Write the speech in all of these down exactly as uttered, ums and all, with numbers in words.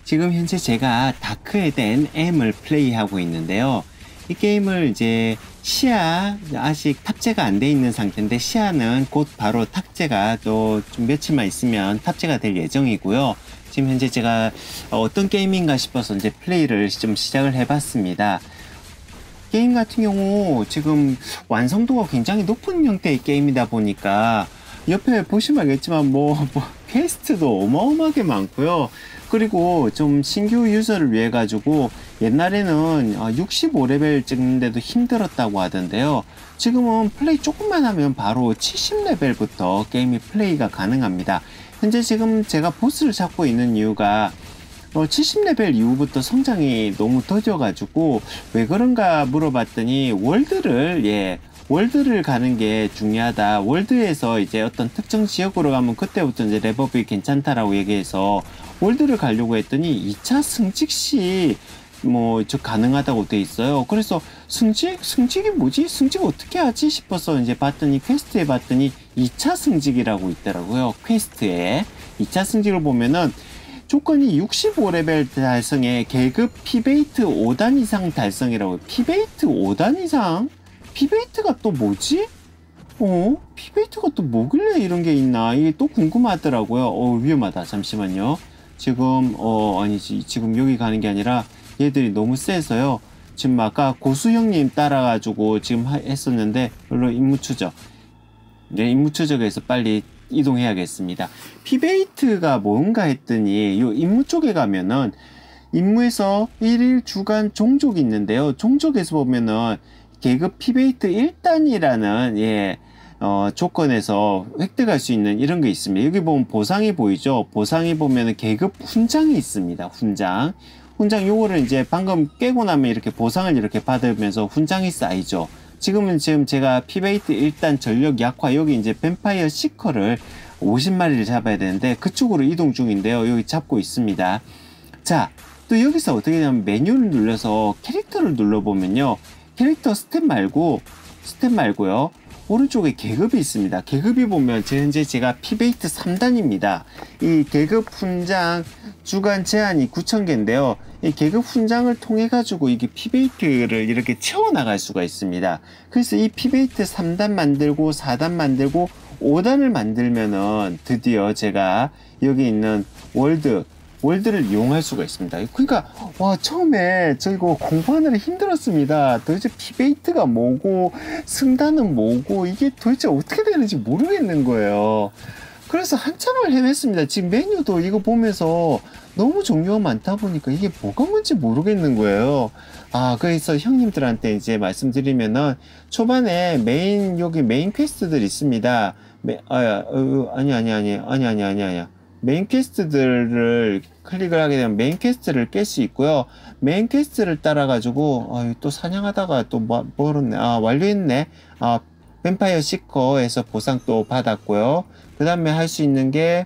지금 현재 제가 다크에 댄 M을 플레이하고 있는데요. 이 게임을 이제 시야 아직 탑재가 안 돼 있는 상태인데 시야는 곧 바로 탑재가 또 좀 며칠만 있으면 탑재가 될 예정이고요. 지금 현재 제가 어떤 게임인가 싶어서 이제 플레이를 좀 시작을 해봤습니다. 게임 같은 경우 지금 완성도가 굉장히 높은 형태의 게임이다 보니까 옆에 보시면 알겠지만 뭐, 뭐 퀘스트도 어마어마하게 많고요. 그리고 좀 신규 유저를 위해 가지고 옛날에는 육십오 레벨 찍는데도 힘들었다고 하던데요. 지금은 플레이 조금만 하면 바로 칠십 레벨부터 게임이 플레이가 가능합니다. 현재 지금 제가 보스를 잡고 있는 이유가 어, 칠십 레벨 이후부터 성장이 너무 더뎌가지고 왜 그런가 물어봤더니 월드를 예 월드를 가는 게 중요하다. 월드에서 이제 어떤 특정 지역으로 가면 그때부터 이제 랩업이 괜찮다라고 얘기해서 월드를 가려고 했더니 이 차 승직 시 뭐 저 가능하다고 돼 있어요. 그래서 승직? 승직이 뭐지? 승직 어떻게 하지? 싶어서 이제 봤더니 퀘스트에 봤더니 이 차 승직이라고 있더라고요. 퀘스트에 이 차 승직을 보면은 조건이 육십오 레벨 달성에 계급 피베이트 오 단 이상 달성이라고. 피베이트 오 단 이상? 피베이트가 또 뭐지? 어? 피베이트가 또 뭐길래 이런 게 있나? 이게 또 궁금하더라고요. 어, 위험하다. 잠시만요. 지금, 어, 아니지. 지금 여기 가는 게 아니라 얘들이 너무 세서요. 지금 아까 고수 형님 따라가지고 지금 하, 했었는데, 물론 임무 추적. 네, 임무 추적에서 빨리 이동해야겠습니다. 피베이트가 뭔가 했더니, 요 임무 쪽에 가면은, 임무에서 일일 주간 종족이 있는데요. 종족에서 보면은, 계급 피베이트 일 단이라는 예, 어, 조건에서 획득할 수 있는 이런 게 있습니다. 여기 보면 보상이 보이죠? 보상이 보면은 계급 훈장이 있습니다. 훈장. 훈장 요거를 이제 방금 깨고 나면 이렇게 보상을 이렇게 받으면서 훈장이 쌓이죠. 지금은 지금 제가 피베이트 일 단 전력 약화 여기 이제 뱀파이어 시커를 오십 마리를 잡아야 되는데 그쪽으로 이동 중인데요. 여기 잡고 있습니다. 자, 또 여기서 어떻게 되냐면 메뉴를 눌러서 캐릭터를 눌러보면요. 캐릭터 스탯 말고 스탯 말고요 오른쪽에 계급이 있습니다. 계급이 보면 현재 제가 피베이트 삼 단입니다. 이 계급 훈장 주간 제한이 구천 개인데요. 이 계급 훈장을 통해 가지고 이게 피베이트를 이렇게 채워 나갈 수가 있습니다. 그래서 이 피베이트 삼 단 만들고 사 단 만들고 오 단을 만들면은 드디어 제가 여기 있는 월드 월드를 이용할 수가 있습니다. 그러니까 와 처음에 저 이거 공부하느라 힘들었습니다. 도대체 피베이트가 뭐고 승단은 뭐고 이게 도대체 어떻게 되는지 모르겠는 거예요. 그래서 한참을 헤맸습니다. 지금 메뉴도 이거 보면서 너무 종류가 많다 보니까 이게 뭐가 뭔지 모르겠는 거예요. 아 그래서 형님들한테 이제 말씀드리면은 초반에 메인 여기 메인 퀘스트들 있습니다. 메, 아, 어, 아니 아니 아니 아니 아니 아니 아니 메인 퀘스트들을 클릭을 하게 되면 메인 퀘스트를 깰 수 있고요. 메인 퀘스트를 따라 가지고 아, 또 사냥하다가 또 뭐, 뭐였네. 아 완료했네. 아 뱀파이어 시커에서 보상 또 받았고요. 그 다음에 할 수 있는 게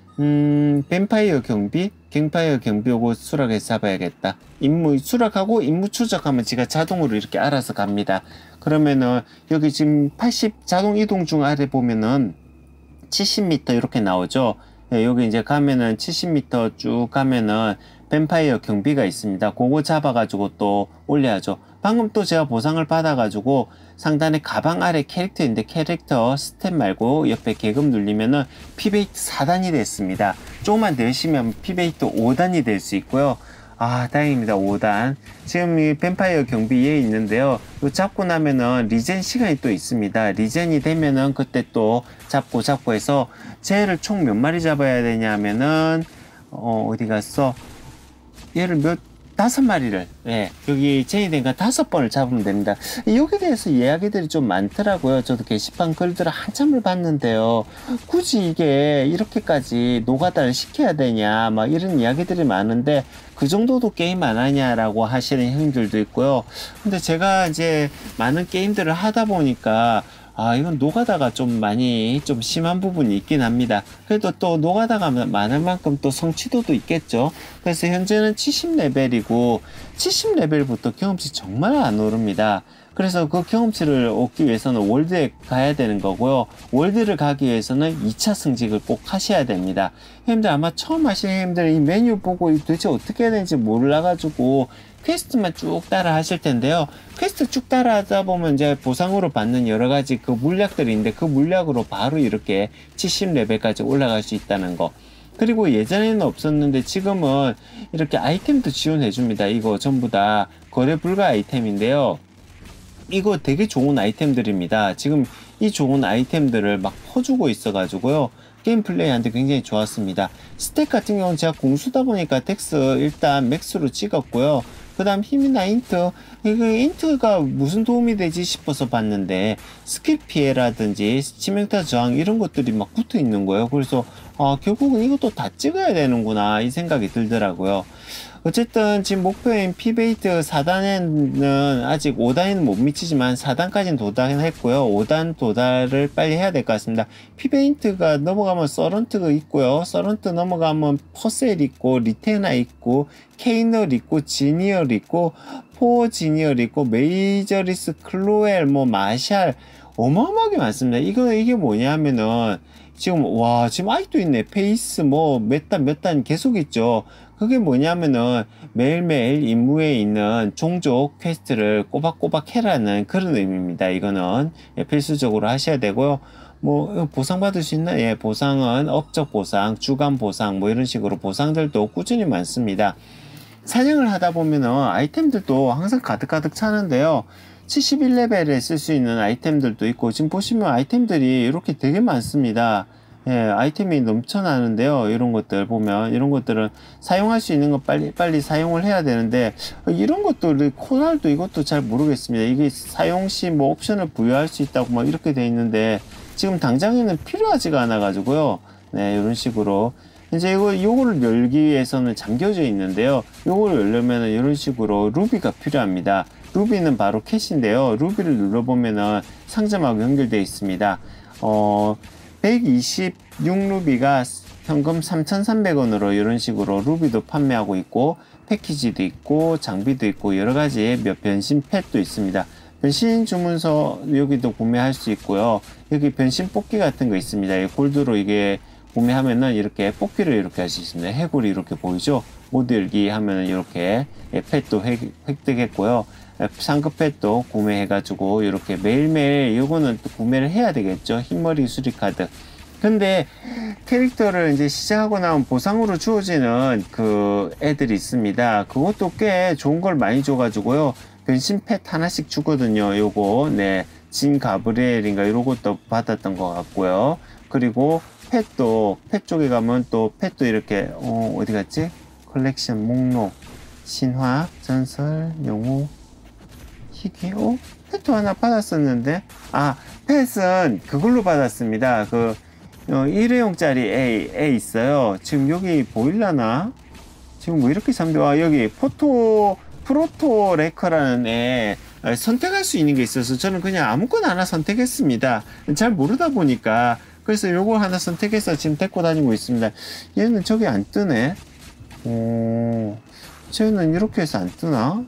음, 뱀파이어 경비, 갱파이어 경비 요거 수락해서 잡아야겠다. 임무 수락하고 임무 추적하면 제가 자동으로 이렇게 알아서 갑니다. 그러면은 여기 지금 팔십 자동 이동 중 아래 보면은 칠십 미터 이렇게 나오죠. 네, 여기 이제 가면은 칠십 미터 쭉 가면은 뱀파이어 경비가 있습니다. 그거 잡아가지고 또 올려야죠. 방금 또 제가 보상을 받아가지고 상단에 가방 아래 캐릭터인데 캐릭터 스탯 말고 옆에 계급 눌리면은 피베이트 사 단이 됐습니다. 조금만 더 열심히 하면 피베이트 오 단이 될 수 있고요. 아 다행입니다. 오 단 지금 이 뱀파이어 경비에 있는데요. 이거 잡고 나면은 리젠 시간이 또 있습니다. 리젠이 되면은 그때 또 잡고 잡고 해서 쟤를 총 몇 마리 잡아야 되냐 하면은 어 어디 갔어 얘를 몇 다섯 마리를 예 여기 제이 된가 다섯 번을 잡으면 됩니다. 여기에 대해서 이야기들이 좀 많더라고요. 저도 게시판 글들을 한참을 봤는데요. 굳이 이게 이렇게까지 노가다를 시켜야 되냐 막 이런 이야기들이 많은데 그 정도도 게임 안 하냐라고 하시는 형들도 있고요. 근데 제가 이제 많은 게임들을 하다 보니까 아 이건 노가다가 좀 많이 좀 심한 부분이 있긴 합니다. 그래도 또 노가다가 많을 만큼 또 성취도도 있겠죠. 그래서 현재는 칠십 레벨이고 칠십 레벨부터 경험치 정말 안 오릅니다. 그래서 그 경험치를 얻기 위해서는 월드에 가야 되는 거고요. 월드를 가기 위해서는 이 차 승직을 꼭 하셔야 됩니다. 형님들 아마 처음 하시는 형님들 이 메뉴 보고 도대체 어떻게 해야 되는지 몰라가지고 퀘스트만 쭉 따라 하실 텐데요. 퀘스트 쭉 따라 하다 보면 이제 보상으로 받는 여러 가지 그 물약들이 있는데 그 물약으로 바로 이렇게 칠십 레벨까지 올라갈 수 있다는 거. 그리고 예전에는 없었는데 지금은 이렇게 아이템도 지원해 줍니다. 이거 전부 다 거래 불가 아이템인데요. 이거 되게 좋은 아이템들입니다. 지금 이 좋은 아이템들을 막 퍼주고 있어 가지고요. 게임 플레이한테 굉장히 좋았습니다. 스택 같은 경우는 제가 공수다 보니까 덱스 일단 맥스로 찍었고요. 그 다음 힘이나 인트, 이거 인트가 무슨 도움이 되지 싶어서 봤는데 스킬 피해라든지 치명타 저항 이런 것들이 막 붙어 있는 거예요. 그래서 아, 결국은 이것도 다 찍어야 되는구나 이 생각이 들더라고요. 어쨌든 지금 목표인 피베이트 사 단에는 아직 오 단에는 못 미치지만 사 단까지는 도달했고요. 오 단 도달을 빨리 해야 될 것 같습니다. 피베이트가 넘어가면 서런트가 있고요. 서런트 넘어가면 퍼셀 있고 리테나 있고 케이널 있고 지니얼 있고 포지니얼 있고 메이저리스 클로엘 뭐 마샬 어마어마하게 많습니다. 이거 이게 뭐냐 하면은 지금 와 지금 아직도 있네. 페이스 뭐 몇 단 몇 단 계속 있죠. 그게 뭐냐면은 매일매일 임무에 있는 종족 퀘스트를 꼬박꼬박 해라는 그런 의미입니다. 이거는 예, 필수적으로 하셔야 되고요. 뭐 보상 받을 수 있나? 예, 보상은 업적 보상, 주간 보상 뭐 이런 식으로 보상들도 꾸준히 많습니다. 사냥을 하다 보면은 아이템들도 항상 가득가득 차는데요. 칠십일 레벨에 쓸 수 있는 아이템들도 있고 지금 보시면 아이템들이 이렇게 되게 많습니다. 예, 아이템이 넘쳐나는데요. 이런 것들 보면 이런 것들은 사용할 수 있는 거 빨리 빨리 사용을 해야 되는데 이런 것들이 코랄도 이것도 잘 모르겠습니다. 이게 사용 시 뭐 옵션을 부여할 수 있다고 뭐 이렇게 돼 있는데 지금 당장에는 필요하지가 않아 가지고요. 네, 이런 식으로 이제 이거 요거를 열기 위해서는 잠겨져 있는데요. 요거를 열려면은 이런 식으로 루비가 필요합니다. 루비는 바로 캣인데요. 루비를 눌러보면은 상점하고 연결되어 있습니다. 어, 백이십육 루비가 현금 삼천삼백 원으로 이런 식으로 루비도 판매하고 있고 패키지도 있고 장비도 있고 여러가지 몇 변신 팻도 있습니다. 변신 주문서 여기도 구매할 수 있고요. 여기 변신 뽑기 같은 거 있습니다. 골드로 이게 구매하면은 이렇게 뽑기를 이렇게 할 수 있습니다. 해골이 이렇게 보이죠? 모드 열기 하면은 이렇게 팻도 획득했고요. 상급 팻도 구매해가지고 이렇게 매일매일 이거는 또 구매를 해야 되겠죠. 흰머리 수리카드. 근데 캐릭터를 이제 시작하고 나면 보상으로 주어지는 그 애들이 있습니다. 그것도 꽤 좋은 걸 많이 줘가지고요. 변신 팻 하나씩 주거든요. 요거 네, 진 가브리엘인가 이런 것도 받았던 것 같고요. 그리고 팻도 팻 쪽에 가면 또 팻도 이렇게 어, 어디 갔지? 컬렉션 목록 신화 전설 영웅 희귀 어? 팻도 하나 받았었는데 아 팻은 그걸로 받았습니다. 그 어, 일회용짜리 A, A 있어요. 지금 여기 보일라나? 지금 뭐 이렇게 잠겨 아 여기 포토 프로토 레커라는 애 선택할 수 있는 게 있어서 저는 그냥 아무거나 하나 선택했습니다. 잘 모르다 보니까 그래서 요거 하나 선택해서 지금 데리고 다니고 있습니다. 얘는 저기 안 뜨네. 오, 쟤는 이렇게 해서 안 뜨나?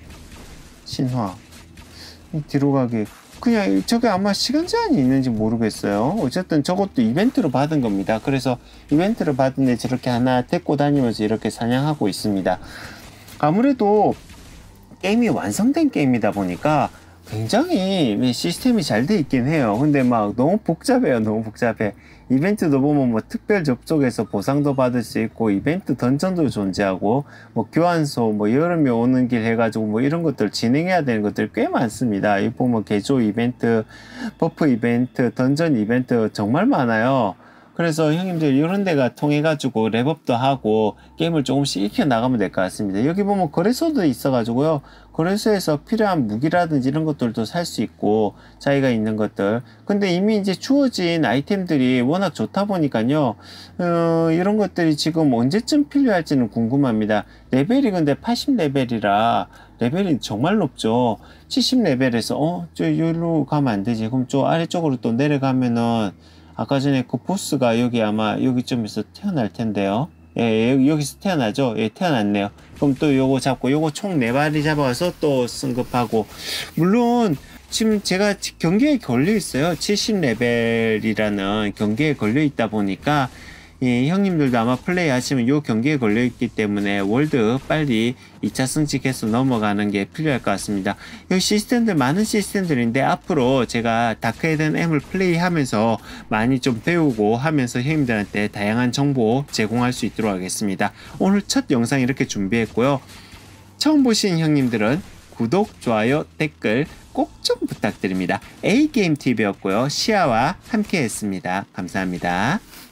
신화. 뒤로 가기. 그냥 저게 아마 시간 제한이 있는지 모르겠어요. 어쨌든 저것도 이벤트로 받은 겁니다. 그래서 이벤트를 받은데 저렇게 하나 데리고 다니면서 이렇게 사냥하고 있습니다. 아무래도 게임이 완성된 게임이다 보니까 굉장히 시스템이 잘 돼 있긴 해요. 근데 막 너무 복잡해요. 너무 복잡해. 이벤트도 보면 뭐 특별 접속해서 보상도 받을 수 있고 이벤트 던전도 존재하고 뭐 교환소 뭐 여름에 오는 길 해가지고 뭐 이런 것들 진행해야 되는 것들 꽤 많습니다. 이 보면 개조 이벤트, 버프 이벤트, 던전 이벤트 정말 많아요. 그래서 형님들 이런 데가 통해 가지고 랩업도 하고 게임을 조금씩 익혀 나가면 될 것 같습니다. 여기 보면 거래소도 있어 가지고요. 거래소에서 필요한 무기라든지 이런 것들도 살 수 있고 자기가 있는 것들. 근데 이미 이제 주어진 아이템들이 워낙 좋다 보니까요. 어, 이런 것들이 지금 언제쯤 필요할지는 궁금합니다. 레벨이 근데 팔십 레벨이라 레벨이 정말 높죠. 칠십 레벨에서 어? 저 여기로 가면 안 되지. 그럼 저 아래쪽으로 또 내려가면은 아까 전에 그 보스가 여기 아마 여기쯤에서 태어날 텐데요. 예, 여기, 여기서 태어나죠? 예, 태어났네요. 그럼 또 요거 잡고, 요거 총 네 마리 잡아서 또 승급하고. 물론, 지금 제가 경기에 걸려 있어요. 칠십 레벨이라는 경기에 걸려 있다 보니까, 예, 형님들도 아마 플레이 하시면 요 경기에 걸려 있기 때문에 월드 빨리 이 차 승직해서 넘어가는 게 필요할 것 같습니다. 이 시스템들 많은 시스템들인데 앞으로 제가 다크헤든 M을 플레이 하면서 많이 좀 배우고 하면서 형님들한테 다양한 정보 제공할 수 있도록 하겠습니다. 오늘 첫 영상 이렇게 준비했고요. 처음 보신 형님들은 구독, 좋아요, 댓글 꼭 좀 부탁드립니다. A게임티비였고요. 시아와 함께 했습니다. 감사합니다.